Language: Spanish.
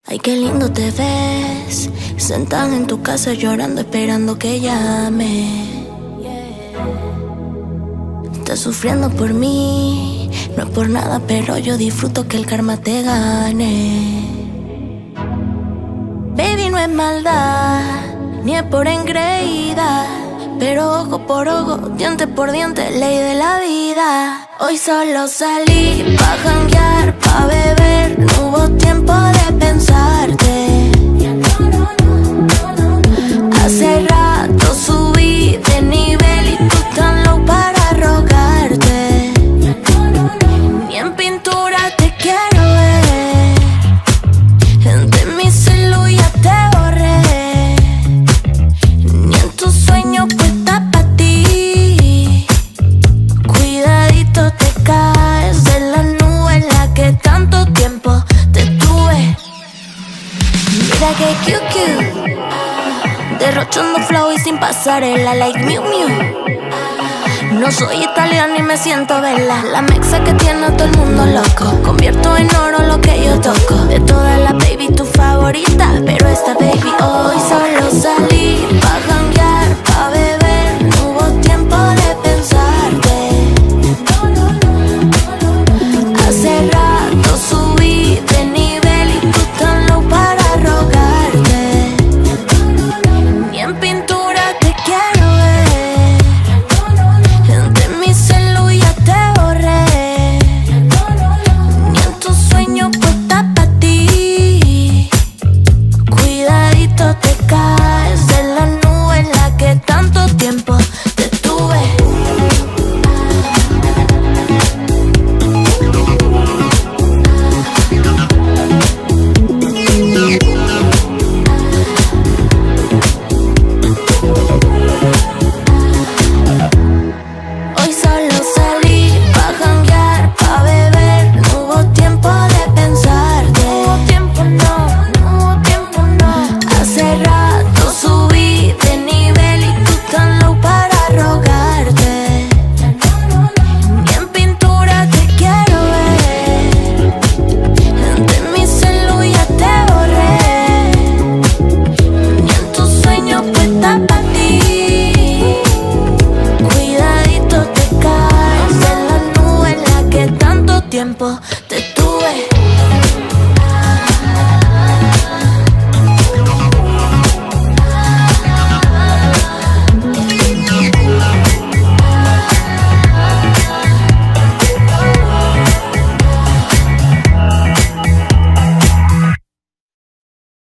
Ay, qué lindo te ves, sentada en tu casa llorando, esperando que llame. Estás sufriendo por mí, no es por nada, pero yo disfruto que el karma te gane. Baby, no es maldad, ni es por engreída, pero ojo por ojo, diente por diente, ley de la vida. Hoy solo salí pa' janguear, pa' beber, no hubo tiempo de pensarte. Hace rato subí de nivel y tú tan low para rogarte. Ni en pintura te quiero ver, de mi celu ya te borré. Ni en tus sueños puesta pa' ti. Cuidadito te caes de la nube en la que tanto tiempo te tuve. Mira que cute, derrochando flow y sin pasarela, like Miu Miu. No soy italiana y me siento vela, la mexa que tiene a todo el mundo loco. Convierto en oro lo que yo toco.